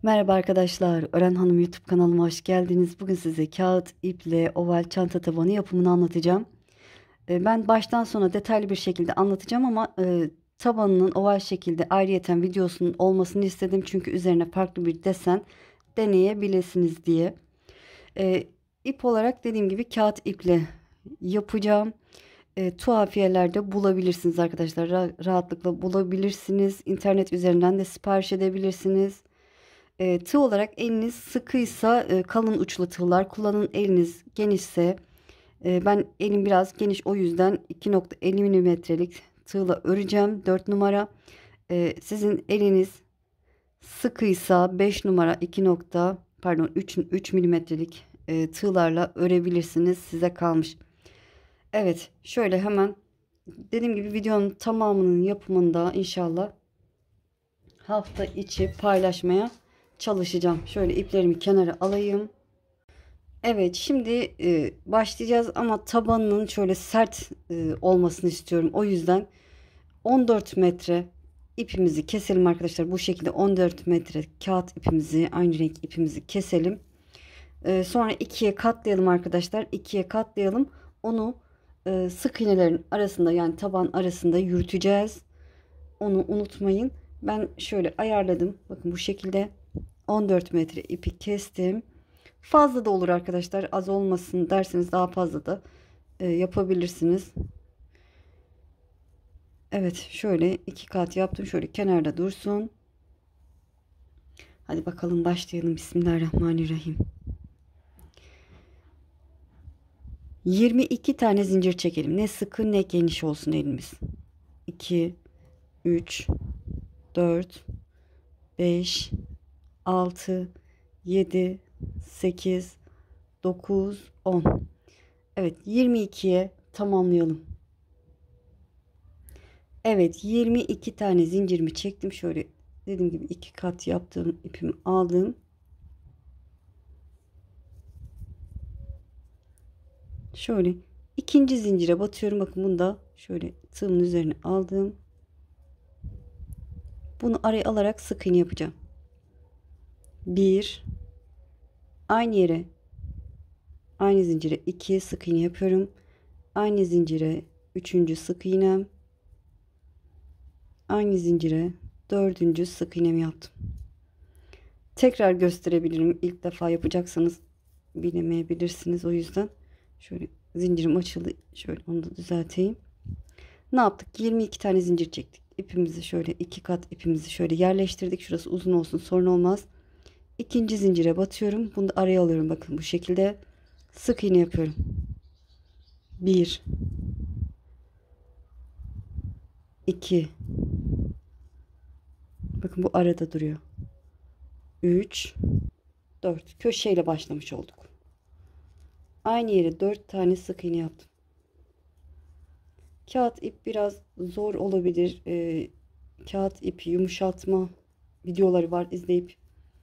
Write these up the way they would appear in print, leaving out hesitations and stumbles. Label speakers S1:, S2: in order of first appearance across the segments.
S1: Merhaba arkadaşlar, Ören Hanım YouTube kanalıma hoş geldiniz. Bugün size kağıt, iple, oval çanta tabanı yapımını anlatacağım. Ben baştan sona detaylı bir şekilde anlatacağım ama tabanının oval şekilde ayrıyeten videosunun olmasını istedim. Çünkü üzerine farklı bir desen deneyebilirsiniz diye. E, ip olarak dediğim gibi kağıt iple yapacağım. Tuhafiyelerde bulabilirsiniz arkadaşlar. Rahatlıkla bulabilirsiniz. İnternet üzerinden de sipariş edebilirsiniz. Tığ olarak eliniz sıkıysa kalın uçlu tığlar kullanın. Eliniz genişse ben elim biraz geniş, o yüzden 2,50 milimetrelik tığla öreceğim 4 numara. Sizin eliniz sıkıysa 5 numara 3 milimetrelik tığlarla örebilirsiniz. Size kalmış. Evet, şöyle hemen dediğim gibi videonun tamamının yapımında inşallah hafta içi paylaşmaya çalışacağım. Şöyle iplerimi kenara alayım. Evet, şimdi başlayacağız ama tabanının şöyle sert olmasını istiyorum. O yüzden 14 metre ipimizi keselim arkadaşlar. Bu şekilde 14 metre kağıt ipimizi, aynı renk ipimizi keselim. Sonra ikiye katlayalım arkadaşlar. İkiye katlayalım. Onu sık iğnelerin arasında, yani taban arasında yürüteceğiz. Onu unutmayın. Ben şöyle ayarladım. Bakın bu şekilde 14 metre ipi kestim. Fazla da olur arkadaşlar. Az olmasın derseniz daha fazla da yapabilirsiniz. Evet, şöyle iki kat yaptım. Şöyle kenarda dursun. Hadi bakalım başlayalım. Bismillahirrahmanirrahim. 22 tane zincir çekelim. Ne sıkı ne geniş olsun elimiz. 2, 3, 4, 5, 6, 7, 8, 9, 10. Evet, 22'ye tamamlayalım. Evet, 22 tane zincirimi çektim. Şöyle dediğim gibi iki kat yaptığım ipimi aldım. Şöyle ikinci zincire batıyorum. Bakın bunu da şöyle tığımın üzerine aldım. Bunu araya alarak sık iğne yapacağım. Bir, aynı yere, aynı zincire 2 sık iğne yapıyorum. Aynı zincire üçüncü sık iğnem. Aynı zincire dördüncü sık iğnemi yaptım. Tekrar gösterebilirim. İlk defa yapacaksanız bilemeyebilirsiniz. O yüzden şöyle zincirim açıldı. Şöyle onu da düzelteyim. Ne yaptık? 22 tane zincir çektik. İpimizi şöyle iki kat ipimizi şöyle yerleştirdik. Şurası uzun olsun, sorun olmaz. İkinci zincire batıyorum. Bunu da araya alıyorum. Bakın bu şekilde sık iğne yapıyorum. 1, 2, bakın bu arada duruyor. 3, 4. Köşeyle başlamış olduk. Aynı yere 4 tane sık iğne yaptım. Kağıt ip biraz zor olabilir. Kağıt ip yumuşatma videoları var. İzleyip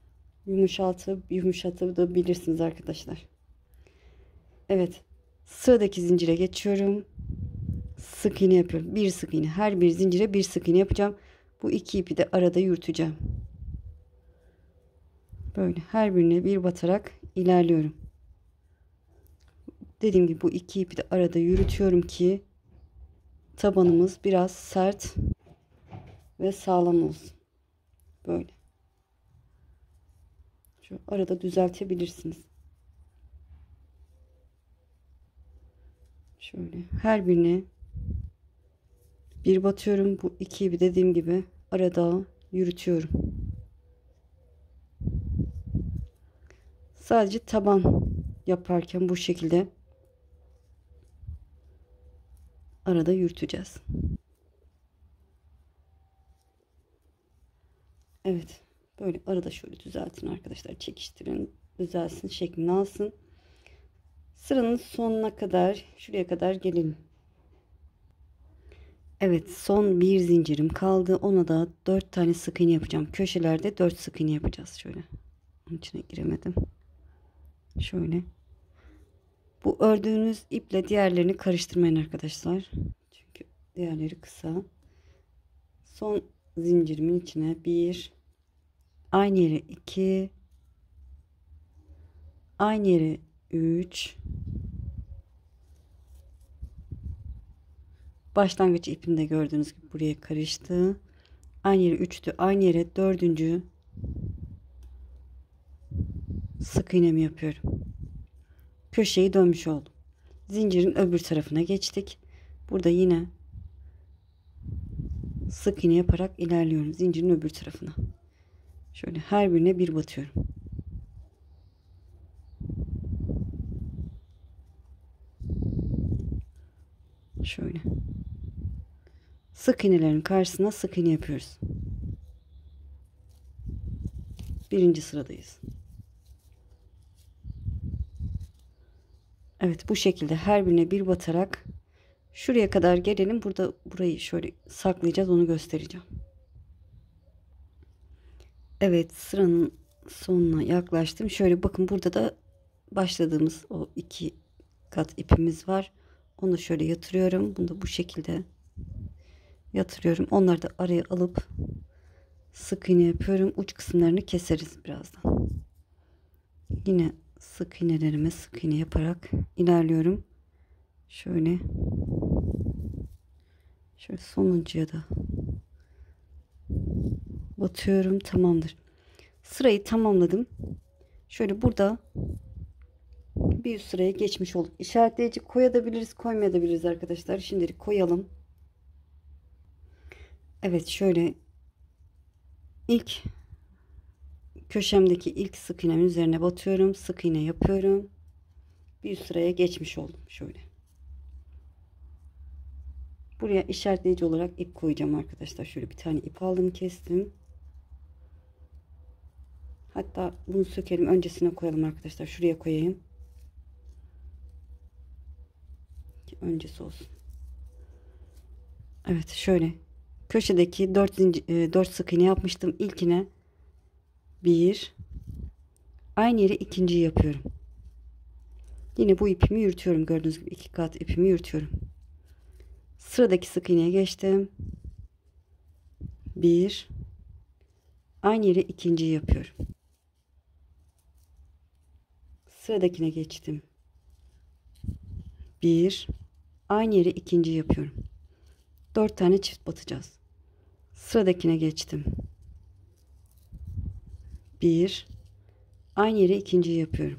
S1: yumuşatabilirsiniz arkadaşlar. Evet. Sıradaki zincire geçiyorum. Sık iğne yapıyorum. Bir sık iğne. Her bir zincire bir sık iğne yapacağım. Bu iki ipi de arada yürüteceğim. Böyle her birine bir batarak ilerliyorum. Dediğim gibi bu iki ipi de arada yürütüyorum ki tabanımız biraz sert ve sağlam olsun. Böyle. Şu arada düzeltebilirsiniz. Şöyle her birine bir batıyorum. Bu iki ipi dediğim gibi arada yürütüyorum. Sadece taban yaparken bu şekilde arada yürüteceğiz. Evet. Böyle arada şöyle düzeltin arkadaşlar. Çekiştirin. Düzelsin. Şeklini alsın. Sıranın sonuna kadar, şuraya kadar gelelim. Evet, son bir zincirim kaldı. Ona da 4 tane sık iğne yapacağım. Köşelerde 4 sık iğne yapacağız. Şöyle. Onun içine giremedim. Şöyle. Bu ördüğünüz iple diğerlerini karıştırmayın arkadaşlar. Çünkü diğerleri kısa. Son zincirimin içine 1, aynı yere 2, aynı yere 3, başlangıç ipinde gördüğünüz gibi buraya karıştı. Aynı yere 3'tü. Aynı yere 4. sık iğnemi yapıyorum. Köşeyi dönmüş oldum. Zincirin öbür tarafına geçtik. Burada yine sık iğne yaparak ilerliyorum zincirin öbür tarafına. Şöyle her birine bir batıyorum. Şöyle. Sık iğnelerin karşısına sık iğne yapıyoruz. Birinci sıradayız. Evet, bu şekilde her birine bir batarak şuraya kadar gelelim. Burada burayı şöyle saklayacağız, onu göstereceğim. Evet, sıranın sonuna yaklaştım. Şöyle bakın, burada da başladığımız o 2 kat ipimiz var. Onu şöyle yatırıyorum. Bunu da bu şekilde yatırıyorum. Onları da araya alıp sık iğne yapıyorum. Uç kısımlarını keseriz birazdan. Yine sık iğnelerime sık iğne yaparak ilerliyorum. Şöyle sonuncuya da batıyorum. Tamamdır. Sırayı tamamladım. Şöyle burada bir üst sıraya geçmiş olduk. İşaretleyici koyabiliriz, koymayabiliriz arkadaşlar. Şimdilik koyalım. Evet, şöyle ilk köşemdeki ilk sık iğnemin üzerine batıyorum. Sık iğne yapıyorum. Bir üst sıraya geçmiş oldum. Şöyle. Buraya işaretleyici olarak ip koyacağım arkadaşlar. Şöyle bir tane ip aldım, kestim. Hatta bunu sökelim, öncesine koyalım arkadaşlar. Şuraya koyayım ki öncesi olsun. Evet, şöyle köşedeki 4 sık iğne yapmıştım. İlkine 1, aynı yere ikinciyi yapıyorum. Yine bu ipimi yürütüyorum. Gördüğünüz gibi 2 kat ipimi yürütüyorum. Sıradaki sık iğneye geçtim. 1, aynı yere ikinciyi yapıyorum. Sıradakine geçtim. 1, aynı yere ikinciyi yapıyorum. 4 tane çift batacağız. Sıradakine geçtim. 1, aynı yere ikinciyi yapıyorum.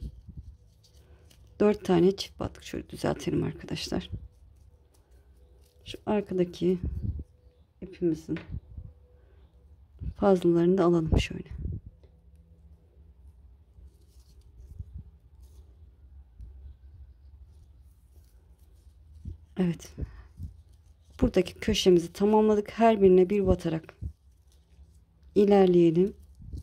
S1: 4 tane çift battık. Şöyle düzeltelim arkadaşlar. Şu arkadaki ipimizin fazlalarını da alalım şöyle. Evet. Buradaki köşemizi tamamladık. Her birine bir batarak ilerleyelim.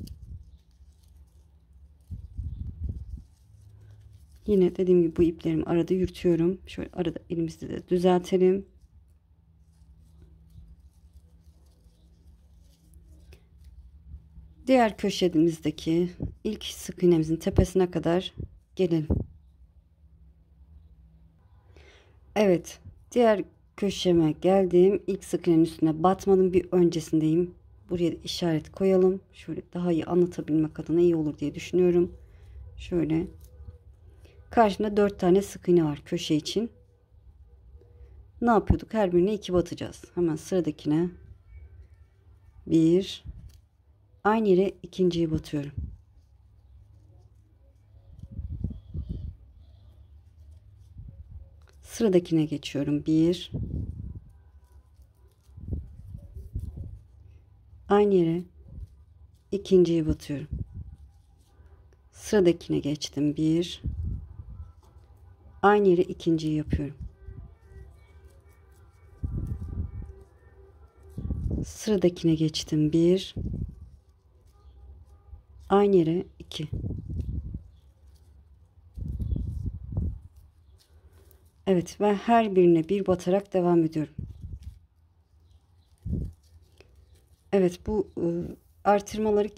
S1: Yine dediğim gibi bu iplerimi arada yürütüyorum. Şöyle arada elimizde de düzeltelim. Diğer köşemizdeki ilk sık iğnemizin tepesine kadar gelelim. Evet, diğer köşeme geldim. İlk sık iğnenin üstüne batmadım. Bir öncesindeyim. Buraya da işaret koyalım. Şöyle daha iyi anlatabilmek adına iyi olur diye düşünüyorum. Şöyle. Karşımda 4 tane sık iğne var köşe için. Ne yapıyorduk? Her birine 2 batacağız. Hemen sıradakine 1, aynı yere ikinciyi batıyorum. Sıradakine geçiyorum. 1, aynı yere ikinciyi batıyorum. Sıradakine geçtim. 1, aynı yere ikinciyi yapıyorum. Sıradakine geçtim. 1, aynı yere 2. Evet, ben her birine bir batarak devam ediyorum. Evet, bu artırmaları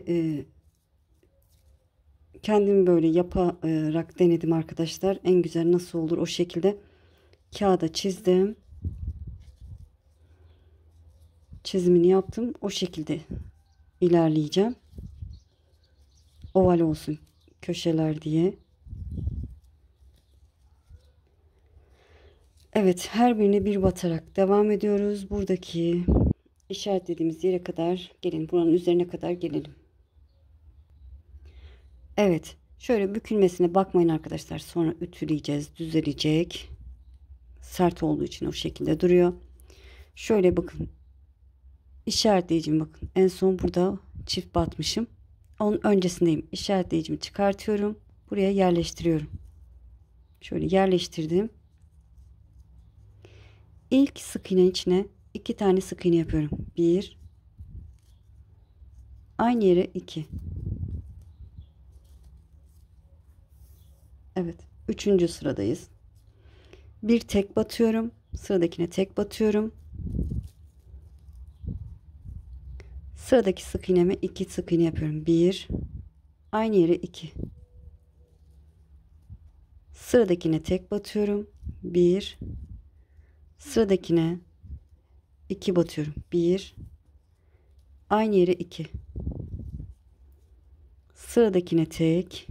S1: kendim böyle yaparak denedim arkadaşlar. En güzel nasıl olur o şekilde kağıda çizdim. Çizimini yaptım. O şekilde ilerleyeceğim. oval olsun köşeler diye. Evet, her birine bir batarak devam ediyoruz. Buradaki işaretlediğimiz yere kadar gelin. Buranın üzerine kadar gelelim. Evet, şöyle bükülmesine bakmayın arkadaşlar. Sonra ütüleyeceğiz, düzelecek. Sert olduğu için o şekilde duruyor. Şöyle bakın. İşaretleyicim bakın. En son burada çift batmışım. Onun öncesindeyim. İşaretleyicimi çıkartıyorum. Buraya yerleştiriyorum. Şöyle yerleştirdim. İlk sık iğnenin içine 2 tane sık iğne yapıyorum. 1, aynı yere 2. Evet, 3. sıradayız. Bir tek batıyorum. Sıradakine tek batıyorum. Sıradaki sık iğneme 2 sık iğne yapıyorum. 1, aynı yere 2. Sıradakine tek batıyorum. 1, sıradakine 2 batıyorum. 1, aynı yere 2. Sıradakine tek,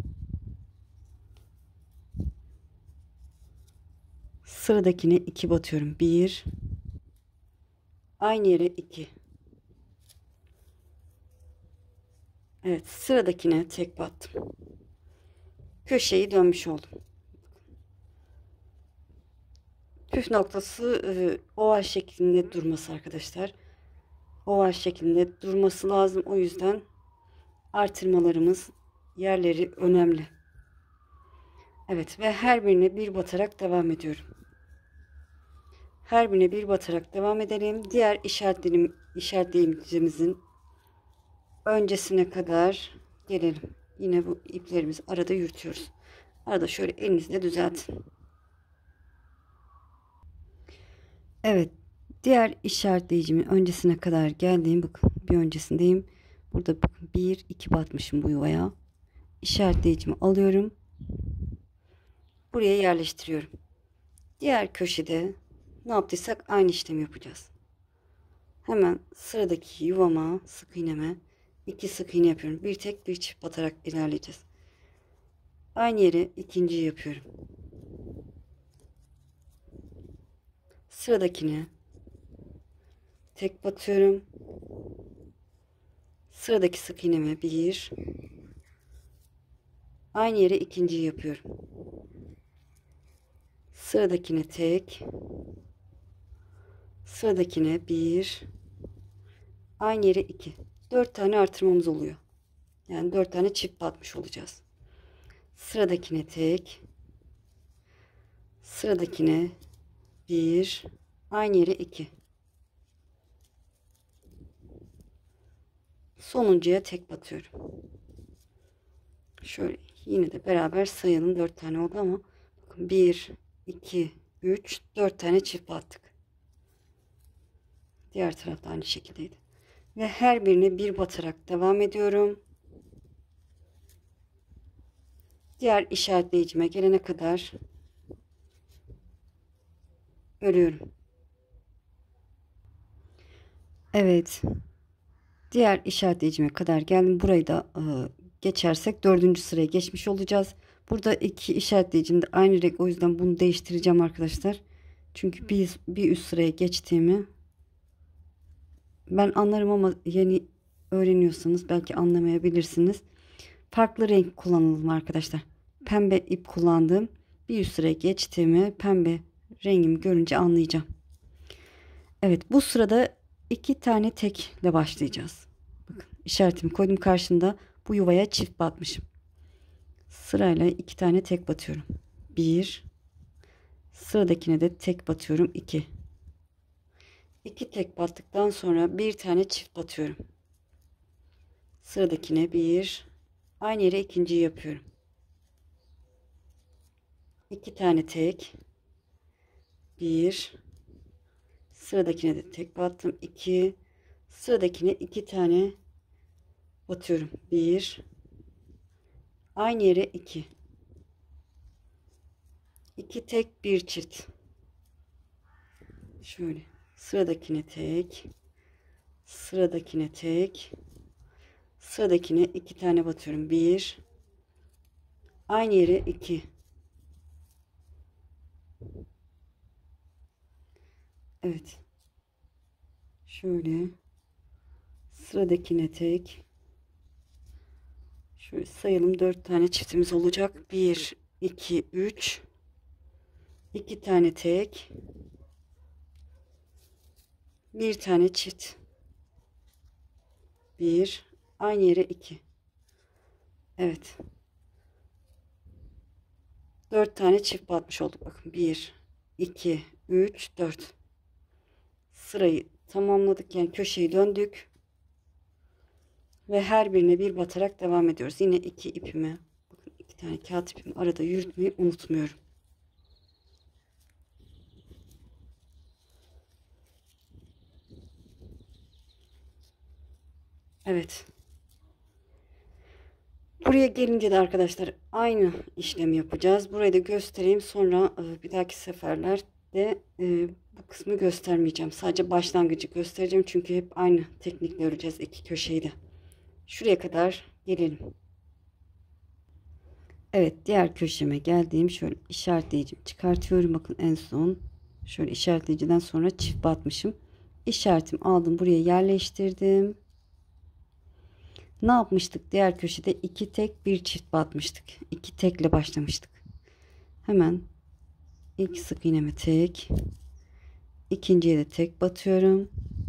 S1: sıradakine 2 batıyorum. 1, aynı yere 2. Evet, sıradakine tek battım. Köşeyi dönmüş oldum. Püf noktası oval şeklinde durması arkadaşlar. Oval şeklinde durması lazım. O yüzden artırmalarımız yerleri önemli. Evet, ve her birine bir batarak devam ediyorum. Her birine bir batarak devam edelim. Diğer işaretleyicimizin öncesine kadar gelelim. Yine bu iplerimizi arada yürütüyoruz. Arada şöyle elinizle düzeltin. Evet, diğer işaretleyicimin öncesine kadar geldiğim, bakın bir öncesindeyim. Burada bakın 1 2 batmışım bu yuvaya. İşaretleyicimi alıyorum. Buraya yerleştiriyorum. Diğer köşede ne yaptıysak aynı işlemi yapacağız. Hemen sıradaki yuvama, sık iğneme 2 sık iğne yapıyorum. Bir tek bir çift batarak ilerleyeceğiz. Aynı yere ikinciyi yapıyorum. Sıradakine tek batıyorum. Sıradaki sık iğneme 1, aynı yere ikinciyi yapıyorum. Sıradakine tek, sıradakine 1, aynı yere 2. 4 tane artırmamız oluyor. Yani 4 tane çift batmış olacağız. Sıradakine tek, sıradakine 1, aynı yere 2. Sonuncuya tek batıyorum. Şöyle yine de beraber sayalım. 4 tane oldu ama bakın 1, 2, 3, 4 tane çift battık. Diğer tarafta aynı şekildeydi. Ve her birine bir batarak devam ediyorum. Diğer işaretleyicime gelene kadar örüyorum. Evet. Diğer işaretleyicime kadar geldim. Burayı da geçersek 4. sıraya geçmiş olacağız. Burada iki işaretleyicim de aynı renk. O yüzden bunu değiştireceğim arkadaşlar. Çünkü bir üst sıraya geçtiğimi ben anlarım ama yeni öğreniyorsanız belki anlamayabilirsiniz. Farklı renk kullanalım arkadaşlar. Pembe ip kullandım. Bir üst sıraya geçtiğimi, pembe rengimi görünce anlayacağım. Evet, bu sırada 2 tane tekle başlayacağız. Bakın işaretimi koydum, karşında bu yuvaya çift batmışım. Sırayla 2 tane tek batıyorum. 1, sıradakine de tek batıyorum. 2. 2 tek battıktan sonra bir tane çift batıyorum. Sıradakine 1, aynı yere ikinciyi yapıyorum. 2 tane tek, 1, sıradakine de tek battım. 2, sıradakine 2 tane batıyorum. 1, aynı yere 2. 2 tek, bir çift. Şöyle sıradakine tek, sıradakine tek, Sıradakine 2 tane batıyorum. 1, aynı yere 2. Evet. Şöyle sıradakine tek. Şöyle sayalım, 4 tane çiftimiz olacak. 1, 2, 3. 2 tane tek. Bir tane çift. 1, aynı yere 2. Evet. 4 tane çift batmış olduk. Bakın 1, 2, 3, 4. Sırayı tamamladık. Yani köşeyi döndük. Ve her birine bir batarak devam ediyoruz. Yine 2 ipimi, bakın 2 tane kağıt ipimi arada yürütmeyi unutmuyorum. Evet. Buraya gelince de arkadaşlar aynı işlemi yapacağız. Burayı da göstereyim. Sonra bir dahaki seferlerde bu kısmı göstermeyeceğim. Sadece başlangıcı göstereceğim. Çünkü hep aynı teknikle öreceğiz iki köşeyi de. Şuraya kadar gelelim. Evet, diğer köşeme geldiğim şöyle işaretleyicimi çıkartıyorum. Bakın en son şöyle işaretleyiciden sonra çift batmışım. İşaretimi aldım, buraya yerleştirdim. Ne yapmıştık? Diğer köşede 2 tek bir çift batmıştık. 2 tekle başlamıştık. Hemen ilk sık iğneme tek, ikinciye de tek batıyorum.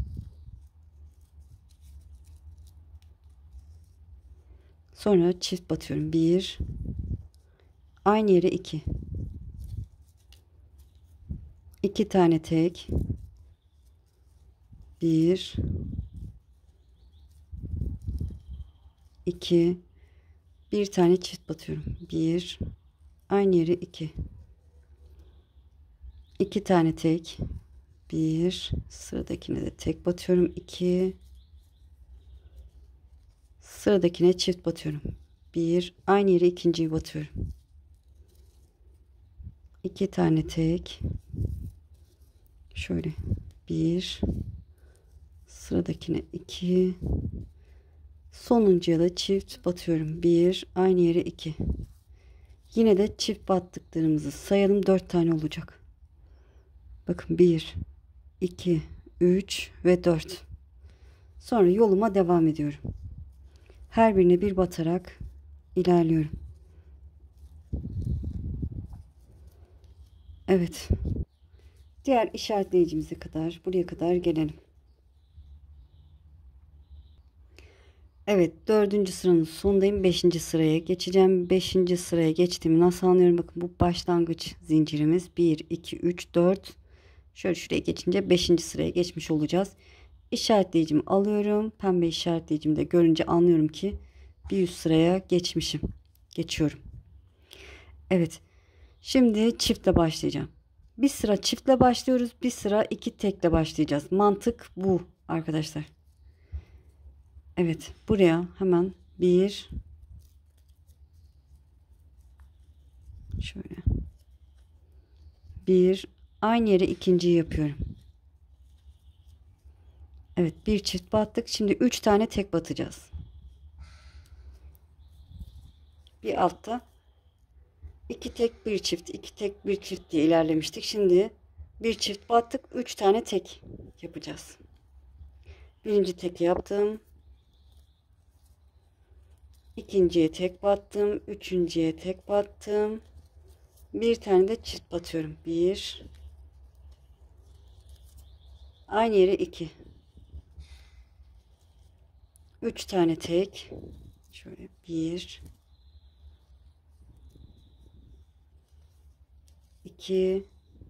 S1: Sonra çift batıyorum. 1, aynı yere 2. 2 tane tek. 1, 2, bir tane çift batıyorum. 1, aynı yere 2. 2 tane tek. 1, sıradakine de tek batıyorum. 2, sıradakine çift batıyorum. 1, aynı yere ikinciyi batıyorum. 2 tane tek. Şöyle 1, sıradakine 2, sonuncuya da çift batıyorum. 1, aynı yere 2. Yine de çift battıklarımızı sayalım, 4 tane olacak. Bakın 1, 2, 3 ve 4. Sonra yoluma devam ediyorum. Her birine bir batarak ilerliyorum. Evet. Diğer işaretleyicimize kadar, buraya kadar gelelim. Evet, 4. sıranın sonundayım. 5. sıraya geçeceğim. 5. sıraya geçtiğimi nasıl anlıyorum? Bakın bu başlangıç zincirimiz. 1, 2, 3, 4. Şöyle şuraya geçince 5. sıraya geçmiş olacağız. İşaretleyicimi alıyorum. Pembe işaretleyicimi de görünce anlıyorum ki bir üst sıraya geçmişim. Geçiyorum. Evet. Şimdi çiftle başlayacağım. Bir sıra çiftle başlıyoruz. Bir sıra iki tekle başlayacağız. Mantık bu arkadaşlar. Evet. Buraya hemen bir, şöyle bir, aynı yere ikinciyi yapıyorum. Evet, bir çift battık. Şimdi 3 tane tek batacağız. Bir altta 2 tek bir çift, 2 tek bir çift diye ilerlemiştik. Şimdi bir çift battık, 3 tane tek yapacağız. Birinci tek yaptım. İkinciye tek battım, üçüncüye tek battım. Bir tane de çift batıyorum. 1, aynı yere 2. 3 tane tek. Şöyle 1, 2,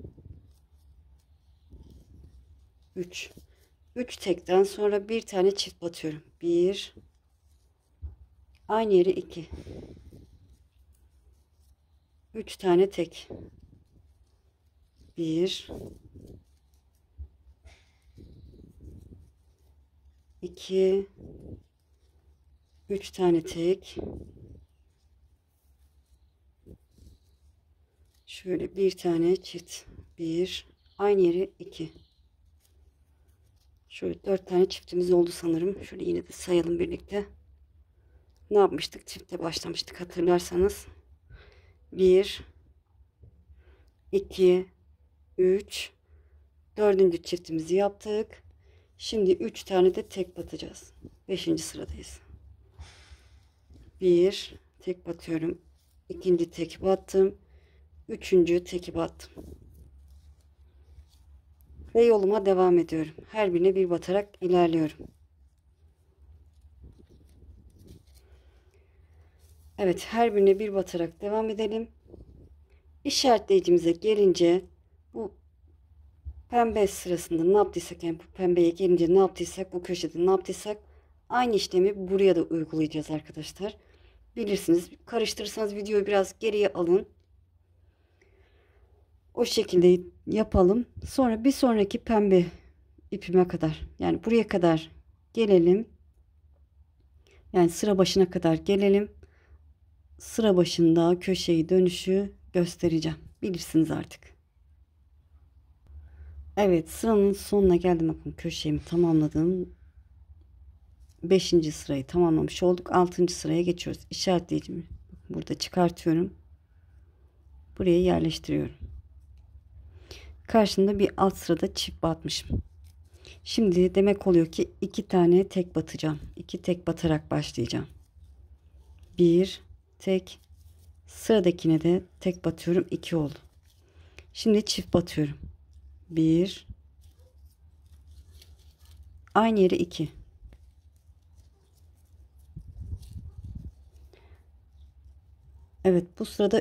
S1: 3. 3 tekten sonra bir tane çift batıyorum. 1, aynı yere 2. 3 tane tek. 1, 2, 3 tane tek. Şöyle bir tane çift. 1, aynı yere 2. Şöyle 4 tane çiftimiz oldu sanırım. Şöyle yine de sayalım birlikte. ne yapmıştık? Çifte başlamıştık hatırlarsanız. 1, 2, 3, dördüncü çiftimizi yaptık. Şimdi 3 tane de tek batacağız. 5. sıradayız. 1 tek batıyorum. İkinci tek battım. Üçüncü teki battım. Ve yoluma devam ediyorum. Her birine bir batarak ilerliyorum. Evet, her birine bir batarak devam edelim. İşaretleyicimize gelince bu pembe sırasında ne yaptıysak, yani bu pembeye gelince ne yaptıysak, bu köşede ne yaptıysak aynı işlemi buraya da uygulayacağız arkadaşlar. Bilirsiniz, karıştırırsanız videoyu biraz geriye alın. O şekilde yapalım. Sonra bir sonraki pembe ipime kadar, yani buraya kadar gelelim. Yani sıra başına kadar gelelim. Sıra başında köşeyi dönüşü göstereceğim. Bilirsiniz artık. Evet, sıranın sonuna geldim. Bakın, köşemi tamamladım. 5. sırayı tamamlamış olduk. 6. sıraya geçiyoruz. İşaretleyicimi burada çıkartıyorum. Buraya yerleştiriyorum. Karşımda bir alt sırada çift batmışım. Şimdi demek oluyor ki 2 tane tek batacağım. 2 tek batarak başlayacağım. 1 tek, sıradakine de tek batıyorum. 2 oldu. Şimdi çift batıyorum. 1, aynı yere 2. Evet, bu sırada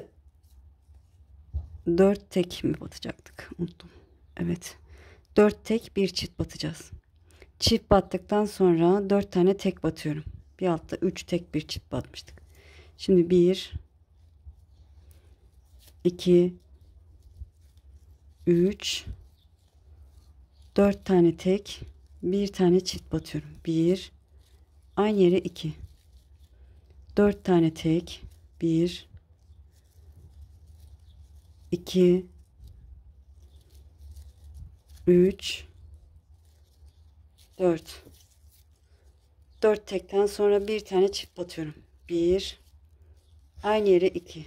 S1: 4 tek mi batacaktık? Unuttum. Evet. 4 tek bir çift batacağız. Çift battıktan sonra 4 tane tek batıyorum. Bir altta 3 tek bir çift batmıştık. Şimdi 1, 2, 3, 4 tane tek, bir tane çift batıyorum. 1, aynı yere 2. 4 tane tek, 1, 2, 3, 4. 4 tekten sonra bir tane çift batıyorum. 1, aynı yere 2.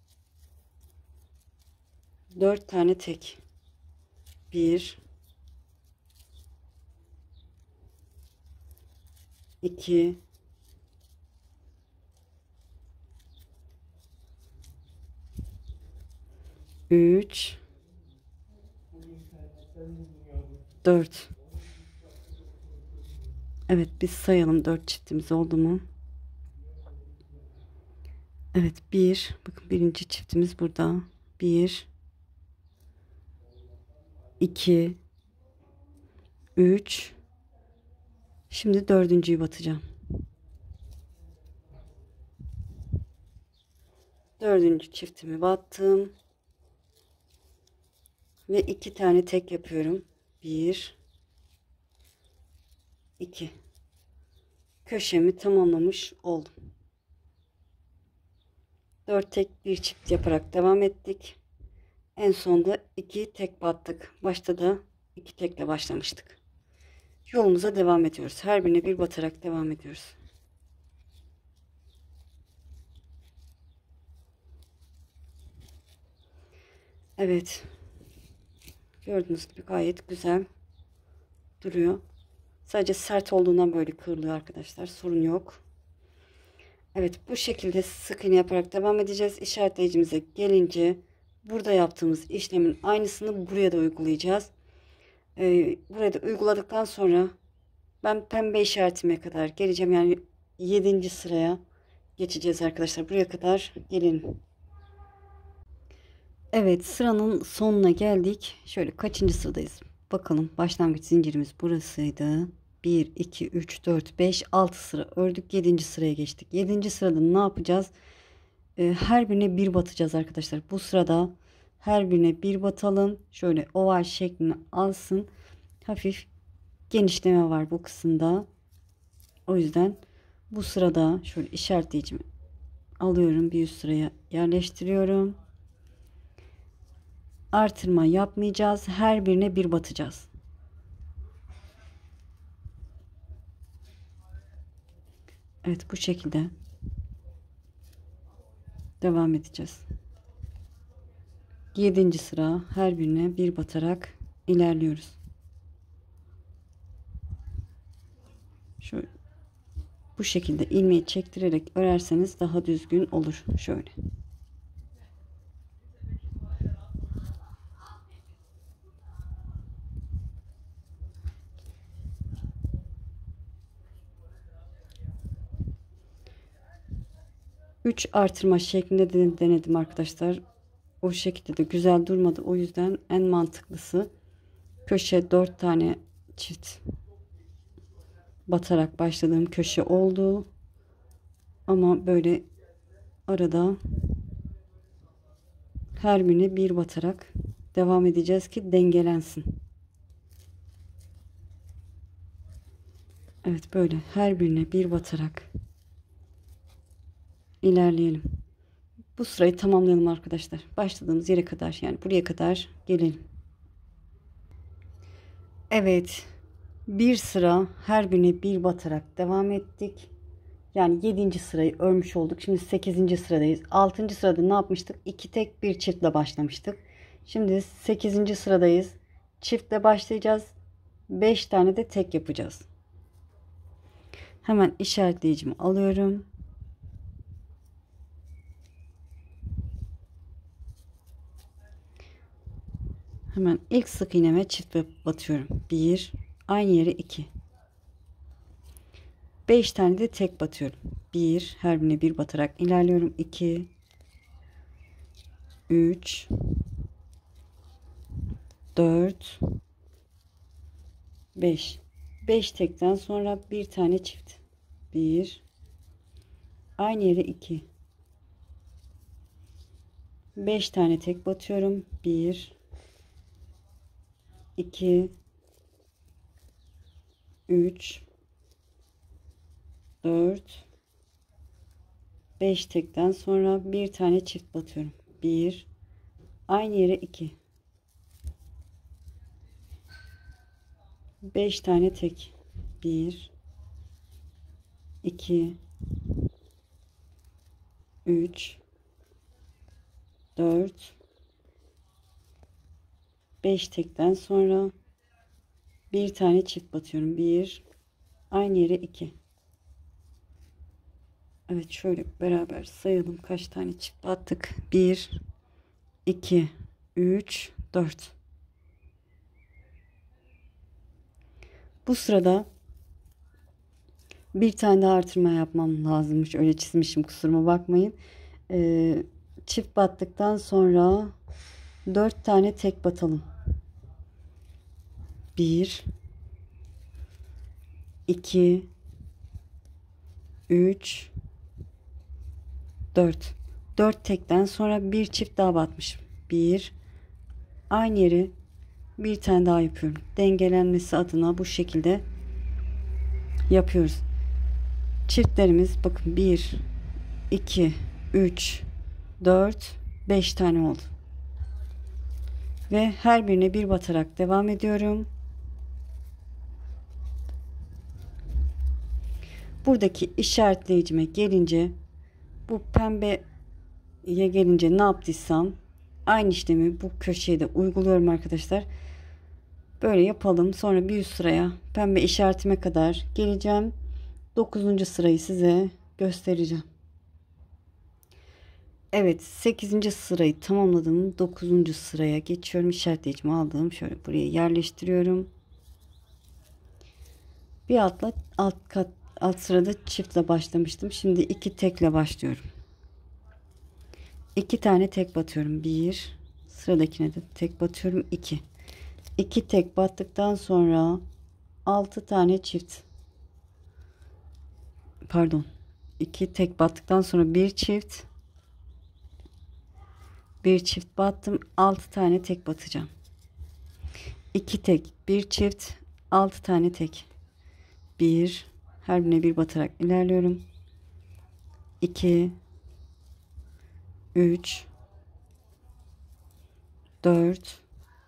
S1: 4 tane tek. 1, 2, 3, 4. Evet, biz sayalım 4 çiftimiz oldu mu? Evet, 1. Bakın, birinci çiftimiz burada. 1, 2, 3. Şimdi dördüncüyü batacağım. Dördüncü çiftimi battım. Ve 2 tane tek yapıyorum. 1, 2. Köşemi tamamlamış oldum. 4 tek bir çift yaparak devam ettik. En sonda 2 tek battık. Başta da 2 tekle başlamıştık. Yolumuza devam ediyoruz. Her birine bir batarak devam ediyoruz. Evet. Gördüğünüz gibi gayet güzel duruyor. Sadece sert olduğundan böyle kırılıyor arkadaşlar. Sorun yok. Evet, bu şekilde sık iğne yaparak devam edeceğiz. İşaretleyicimize gelince burada yaptığımız işlemin aynısını buraya da uygulayacağız. Buraya da uyguladıktan sonra ben pembe işaretime kadar geleceğim. Yani 7. sıraya geçeceğiz arkadaşlar. Buraya kadar gelin. Evet, sıranın sonuna geldik. Şöyle kaçıncı sıradayız? Bakalım, başlangıç zincirimiz burasıydı. 1, 2, 3, 4, 5, 6 sıra ördük. 7. sıraya geçtik. 7. sırada ne yapacağız? Her birine bir batacağız arkadaşlar. Bu sırada her birine bir batalım. Şöyle oval şeklini alsın. Hafif genişleme var bu kısımda. O yüzden bu sırada şöyle işaretleyicimi alıyorum. Bir üst sıraya yerleştiriyorum. Artırma yapmayacağız. Her birine bir batacağız. Evet, bu şekilde. devam edeceğiz. 7. sıra, her birine bir batarak ilerliyoruz. Şöyle bu şekilde ilmeği çektirerek örerseniz daha düzgün olur. Şöyle. Üç artırma şeklinde de denedim arkadaşlar. O şekilde de güzel durmadı. O yüzden en mantıklısı köşe 4 tane çift batarak başladığım köşe oldu. Ama böyle arada her birine bir batarak devam edeceğiz ki dengelensin. Evet, böyle her birine bir batarak ilerleyelim. Bu sırayı tamamlayalım arkadaşlar. Başladığımız yere kadar, yani buraya kadar gelelim. Evet, bir sıra her birine bir batarak devam ettik. Yani 7. sırayı örmüş olduk. Şimdi 8. sıradayız. 6. sırada ne yapmıştık? 2 tek bir çiftle başlamıştık. Şimdi 8. sıradayız. Çiftle başlayacağız. 5 tane de tek yapacağız. Hemen işaretleyicimi alıyorum. Hemen ilk sık iğneme çift batıyorum. 1, aynı yere 2. 5 tane de tek batıyorum. 1, her birine bir batarak ilerliyorum. 2, 3, 4, 5. 5 tekten sonra bir tane çift. 1, aynı yere 2. 5 tane tek batıyorum. 1, 2, 3, 4, 5 tekten sonra bir tane çift batıyorum. 1, aynı yere 2. 5 tane tek. 1, 2, 3, 4, 5 tekten sonra bir tane çift batıyorum. 1, aynı yere 2. Evet, şöyle beraber sayalım kaç tane çift attık. 1, 2, 3, 4. Bu sırada bir tane daha artırma yapmam lazımmış. Öyle çizmişim, kusuruma bakmayın. Çift battıktan sonra 4 tane tek batalım. 1, 2, 3, 4. 4 tekten sonra bir çift daha batmışım. 1, aynı yere bir tane daha yapıyorum. Dengelenmesi adına bu şekilde yapıyoruz. Çiftlerimiz bakın 1, 2, 3, 4, 5 tane oldu. Ve her birine bir batarak devam ediyorum. Buradaki işaretleyicime gelince, bu pembeye gelince ne yaptıysam aynı işlemi bu köşeye de uyguluyorum arkadaşlar. Böyle yapalım. Sonra bir üst sıraya pembe işaretime kadar geleceğim. 9. sırayı size göstereceğim. Evet, 8. sırayı tamamladım. 9. sıraya geçiyorum. İşaretleyicimi aldım. Şöyle buraya yerleştiriyorum. Bir alt sırada çiftle başlamıştım. Şimdi 2 tekle başlıyorum. 2 tane tek batıyorum. 1, sıradakine de tek batıyorum. 2. 2 tek battıktan sonra 6 tane çift. Pardon. 2 tek battıktan sonra bir çift. Bir çift battım. 6 tane tek batacağım. 2 tek, bir çift, 6 tane tek. 1, her birine bir batarak ilerliyorum. 2, 3, 4,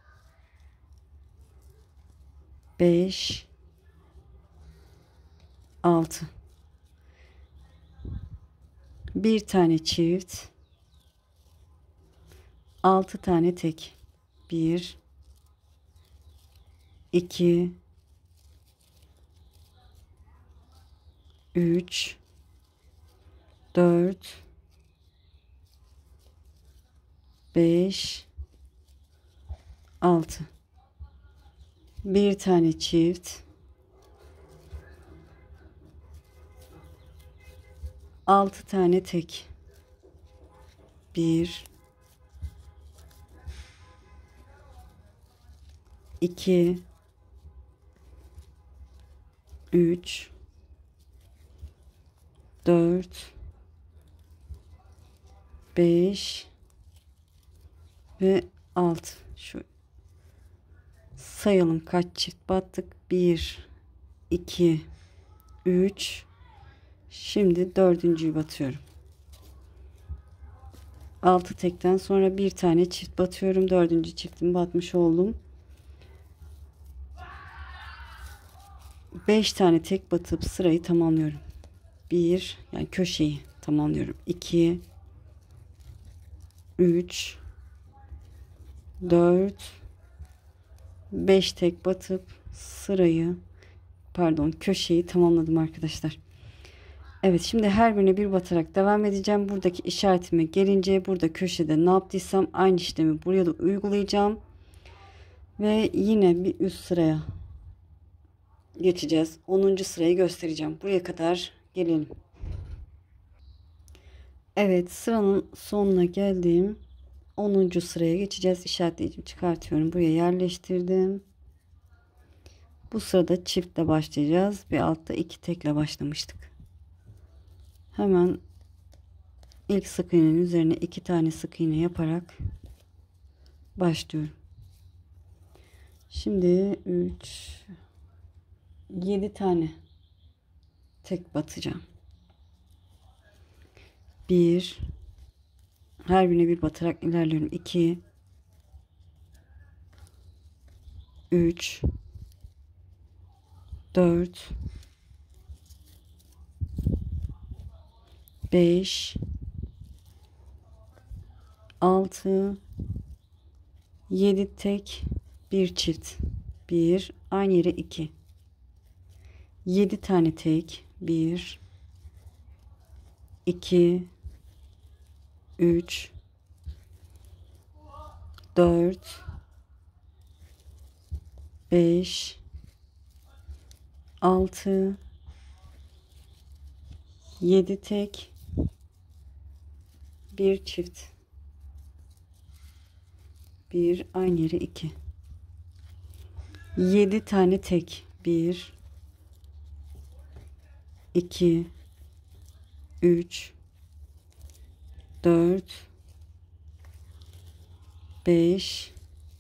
S1: 5, 6. Bir tane çift. 6 tane tek. 1 2 3 4 5 6. Bir tane çift. 6 tane tek. 1 2 3 4 5 ve 6. Şu sayalım kaç çift battık. 1 2 3. Şimdi dördüncüyü batıyorum. 6 tekten sonra bir tane çift batıyorum. Dördüncü çiftimi batmış oldum. 5 tane tek batıp sırayı tamamlıyorum. 1 yani köşeyi tamamlıyorum. 2 3 4 5 tek batıp sırayı köşeyi tamamladım arkadaşlar. Evet, şimdi her birine bir batarak devam edeceğim. Buradaki işaretime gelince burada köşede ne yaptıysam aynı işlemi buraya da uygulayacağım. Ve yine bir üst sıraya geçeceğiz. 10. sırayı göstereceğim. Buraya kadar gelelim. Evet, sıranın sonuna geldim. 10. sıraya geçeceğiz. İşaretleyicimi çıkartıyorum. Buraya yerleştirdim. Bu sırada çiftle başlayacağız. Bir altta 2 tekle başlamıştık. Hemen ilk sık iğnenin üzerine 2 tane sık iğne yaparak başlıyorum. Şimdi 7 tane tek batacağım. 1 her birine bir batarak ilerliyorum. 2 3 4 5 6 7 tek bir çift. 1 aynı yere 2 7 tane tek. 1 2 3 4 5 6 7 tek bir çift. 1 aynı yere 2 7 tane tek. 1 2 3 4 5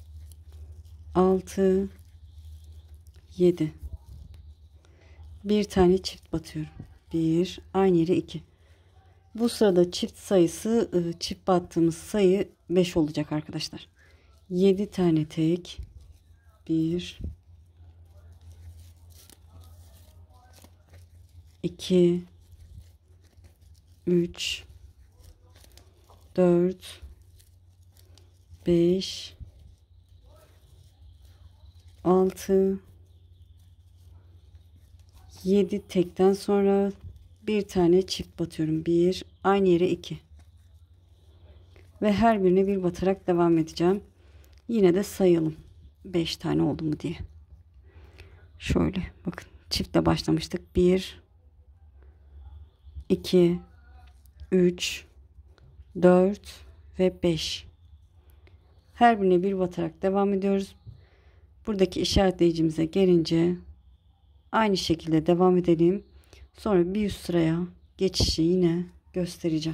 S1: 6 7. Bir tane çift batıyorum. 1 aynı yere 2. Bu sırada çift sayısı çift battığımız sayı 5 olacak arkadaşlar. 7 tane tek. 1 2 3 4 5 6 7 tekten sonra bir tane çift batıyorum. 1 aynı yere 2 ve her birine bir batarak devam edeceğim. Yine de sayalım 5 tane oldu mu diye. Şöyle bakın, çiftle başlamıştık. 1 2 3 4 ve 5. Her birine bir batarak devam ediyoruz. Buradaki işaretleyicimize gelince aynı şekilde devam edelim. Sonra bir üst sıraya geçişi yine göstereceğim.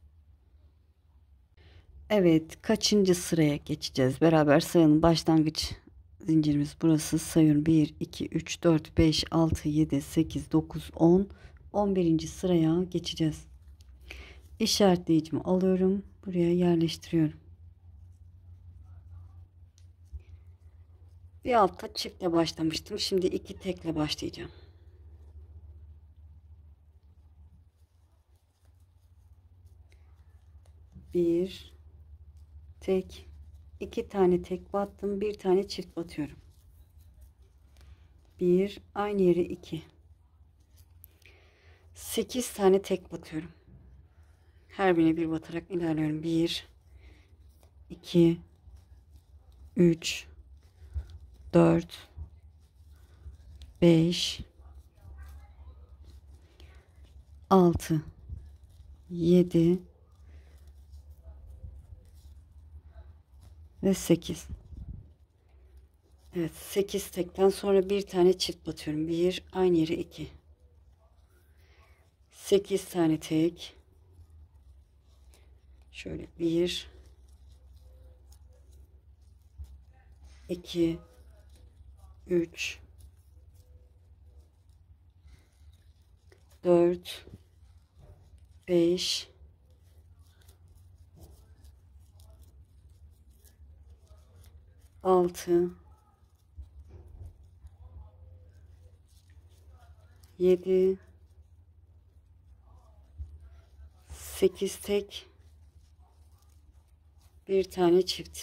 S1: Evet, kaçıncı sıraya geçeceğiz? Beraber sayalım. Başlangıç zincirimiz burası. Sayıyorum. 1 2 3 4 5 6 7 8 9 10. 11. sıraya geçeceğiz. İşaretleyicimi alıyorum. Buraya yerleştiriyorum. Bir altta çiftle başlamıştım. Şimdi 2 tekle başlayacağım. Bir tek, 2 tane tek battım, bir tane çift batıyorum. 1, aynı yere 2. 8 tane tek batıyorum. Her birine bir batarak ilerliyorum. 1, 2, 3, 4, 5, 6, 7 ve 8. Evet, 8 tekten sonra bir tane çift batıyorum. 1, aynı yere 2. 8 tane tek. Şöyle 1, 2, 3, 4, 5, 6, 7, 8 tek, bir tane çift.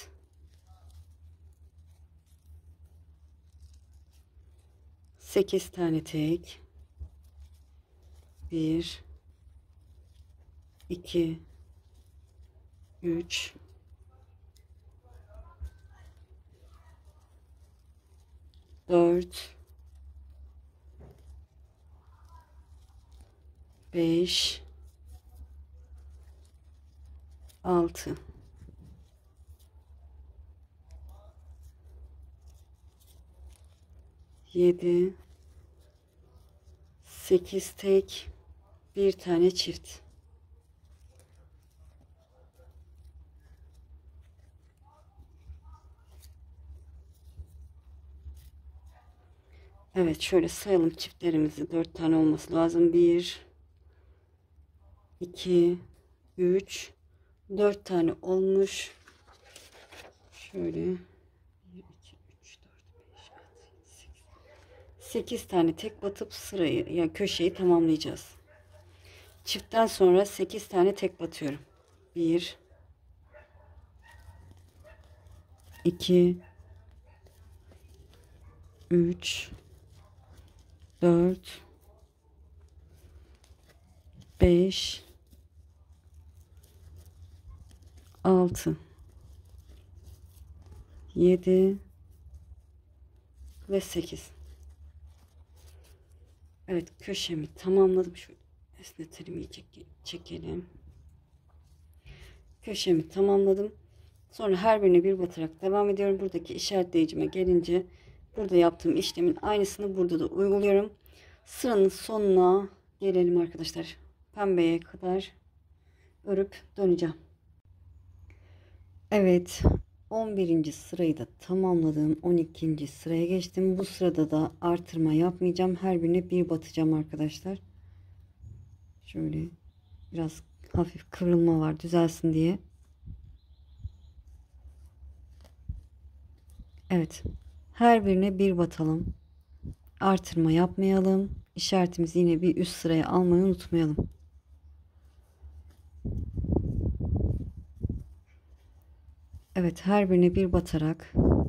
S1: 8 tane tek. 1, 2, 3, 4, 5, 6, 7, 8 tek, bir tane çift. Evet, şöyle sayalım çiftlerimizi. 4 tane olması lazım. 1, 2, 3, 4 tane olmuş. Şöyle 1, 2, 3, 4, 5, 6, 8. 8 tane tek batıp sırayı, yani köşeyi tamamlayacağız. Çiftten sonra 8 tane tek batıyorum. 1, 2, 3, 4, 5, 6, 7 ve 8. Evet, köşemi tamamladım. Şöyle esnetelim, iyice çekelim. Köşemi tamamladım. Sonra her birine bir batarak devam ediyorum. Buradaki işaretleyicime gelince burada yaptığım işlemin aynısını burada da uyguluyorum. Sıranın sonuna gelelim arkadaşlar. Pembeye kadar örüp döneceğim. Evet, 11. sırayı da tamamladım. 12. sıraya geçtim. Bu sırada da artırma yapmayacağım. Her birine bir batacağım arkadaşlar. Şöyle biraz hafif kıvrılma var, düzelsin diye. Evet, her birine bir batalım. Artırma yapmayalım. İşaretimizi yine bir üst sıraya almayı unutmayalım. Evet, her birine bir batarak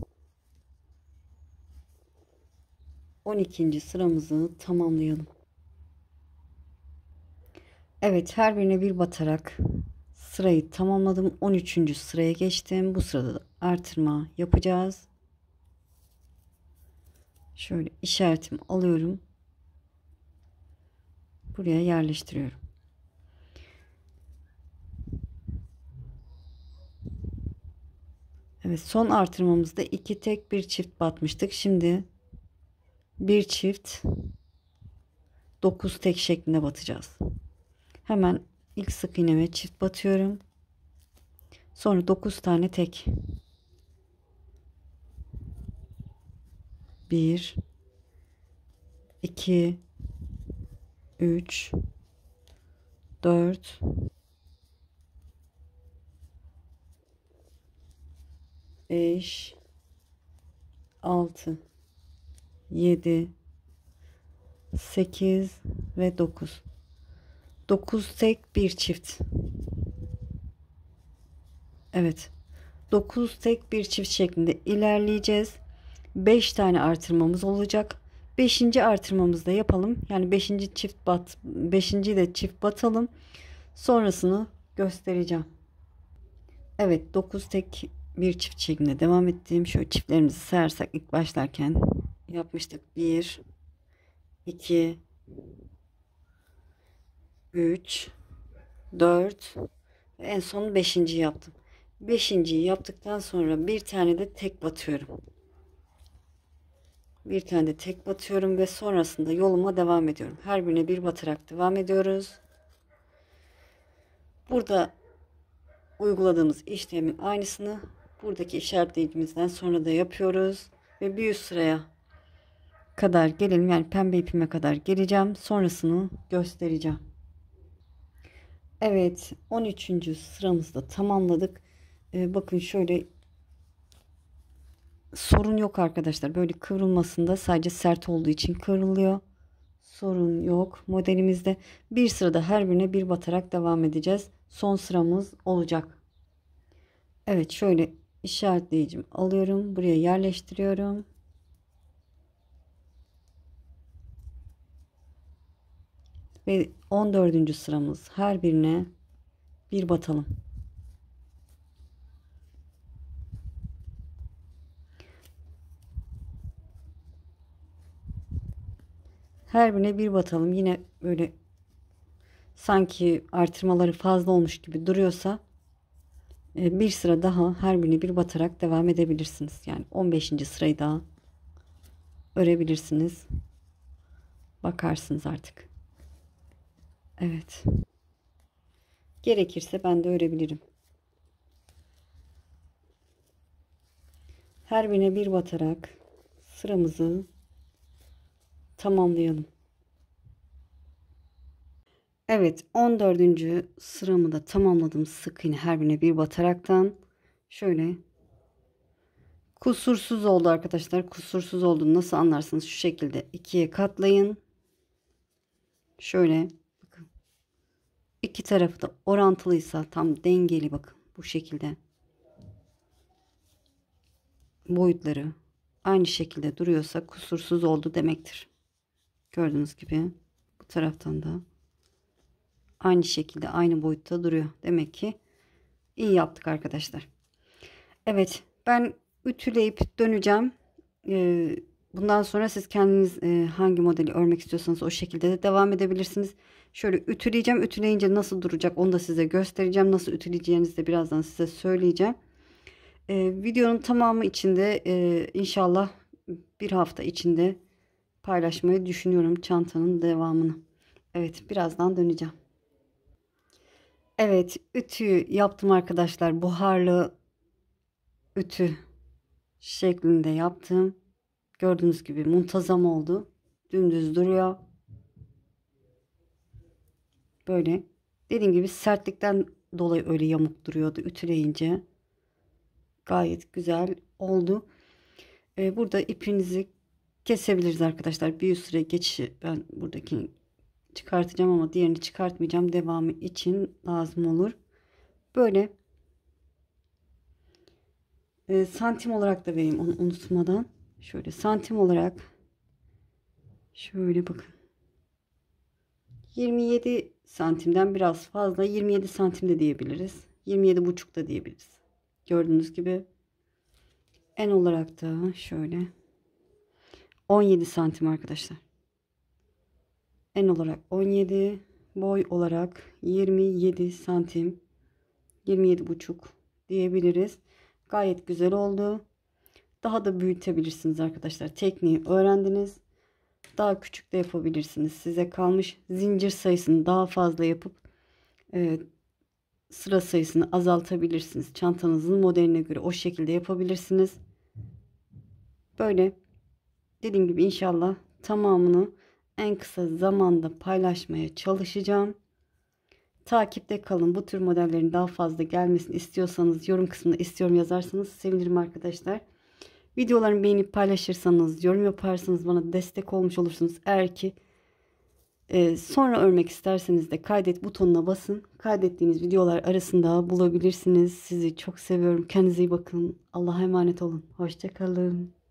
S1: 12. sıramızı tamamlayalım. Evet, her birine bir batarak sırayı tamamladım. 13. sıraya geçtim. Bu sırada da artırma yapacağız. Şöyle işaretimi alıyorum. Buraya yerleştiriyorum. Evet, son artırmamızda 2 tek bir çift batmıştık. Şimdi bir çift 9 tek şeklinde batacağız. Hemen ilk sık iğneme çift batıyorum. Sonra 9 tane tek. 1, 2, 3, 4, 5, 6, 7, 8 ve 9. 9 tek bir çift. Evet. 9 tek bir çift şeklinde ilerleyeceğiz. 5 tane artırmamız olacak. 5. artırmamızı da yapalım. Yani 5. de çift batalım. Sonrasını göstereceğim. Evet, 9 tek bir çift şeklinde devam ettiğim şöyle çiftlerimizi sayarsak ilk başlarken yapmıştık. 1 2 3 4 ve en son 5.'yi yaptım. 5.'yi yaptıktan sonra bir tane de tek batıyorum. Bir tane de tek batıyorum ve sonrasında yoluma devam ediyorum. Her birine bir batarak devam ediyoruz. Burada uyguladığımız işlemin aynısını buradaki işaretleyicimizden sonra da yapıyoruz ve bir üst sıraya kadar gelelim. Yani pembe ipime kadar geleceğim. Sonrasını göstereceğim. Evet, 13. sıramızda tamamladık. Bakın şöyle sorun yok arkadaşlar. Böyle kıvrılmasında sadece sert olduğu için kıvrılıyor. Sorun yok. Modelimizde bir sırada her birine bir batarak devam edeceğiz. Son sıramız olacak. Evet, şöyle işaretleyicimi alıyorum. Buraya yerleştiriyorum. Ve 14. sıramız, her birine bir batalım. Her birine bir batalım. Yine böyle sanki artırmaları fazla olmuş gibi duruyorsa bir sıra daha her birine bir batarak devam edebilirsiniz. Yani 15. sırayı daha örebilirsiniz. Bakarsınız artık. Evet. Gerekirse ben de örebilirim. Her birine bir batarak sıramızı tamamlayalım. Evet, 14. sıramı da tamamladım. Sık iğne her birine bir bataraktan şöyle kusursuz oldu arkadaşlar. Kusursuz olduğunu nasıl anlarsınız? Şu şekilde ikiye katlayın. Şöyle bakın. İki tarafı da orantılıysa tam dengeli, bakın bu şekilde. Boyutları aynı şekilde duruyorsa kusursuz oldu demektir. Gördüğünüz gibi bu taraftan da aynı şekilde aynı boyutta duruyor. Demek ki iyi yaptık arkadaşlar. Evet, ben ütüleyip döneceğim. Bundan sonra siz kendiniz hangi modeli örmek istiyorsanız o şekilde de devam edebilirsiniz. Şöyle ütüleyeceğim. Ütüleyince nasıl duracak onu da size göstereceğim. Nasıl ütüleyeceğinizi de birazdan size söyleyeceğim. Videonun tamamı içinde inşallah bir hafta içinde paylaşmayı düşünüyorum çantanın devamını. Evet, birazdan döneceğim. Evet, ütüyü yaptım arkadaşlar. Buharlı ütü şeklinde yaptım. Gördüğünüz gibi muntazam oldu. Dümdüz duruyor. Böyle dediğim gibi sertlikten dolayı öyle yamuk duruyordu ütüleyince. Gayet güzel oldu. Burada ipinizi kesebiliriz arkadaşlar. Bir süre geçişi ben buradakini çıkartacağım ama diğerini çıkartmayacağım. Devamı için lazım olur. Böyle santim olarak da vereyim onu unutmadan. Şöyle santim olarak şöyle bakın. 27 santimden biraz fazla, 27 santim de diyebiliriz. 27 buçuk da diyebiliriz. Gördüğünüz gibi en olarak da şöyle 17 santim arkadaşlar. En olarak 17, boy olarak 27 santim, 27 buçuk diyebiliriz. Gayet güzel oldu. Daha da büyütebilirsiniz arkadaşlar. Tekniği öğrendiniz. Daha küçük de yapabilirsiniz. Size kalmış. Zincir sayısını daha fazla yapıp sıra sayısını azaltabilirsiniz. Çantanızın modeline göre o şekilde yapabilirsiniz. Böyle dediğim gibi inşallah tamamını en kısa zamanda paylaşmaya çalışacağım. Takipte kalın. Bu tür modellerin daha fazla gelmesini istiyorsanız yorum kısmına istiyorum yazarsanız sevinirim arkadaşlar. Videolarımı beğenip paylaşırsanız, yorum yaparsanız bana destek olmuş olursunuz. Eğer ki Sonra örmek isterseniz de kaydet butonuna basın. Kaydettiğiniz videolar arasında bulabilirsiniz. Sizi çok seviyorum. Kendinize iyi bakın. Allah'a emanet olun. Hoşça kalın.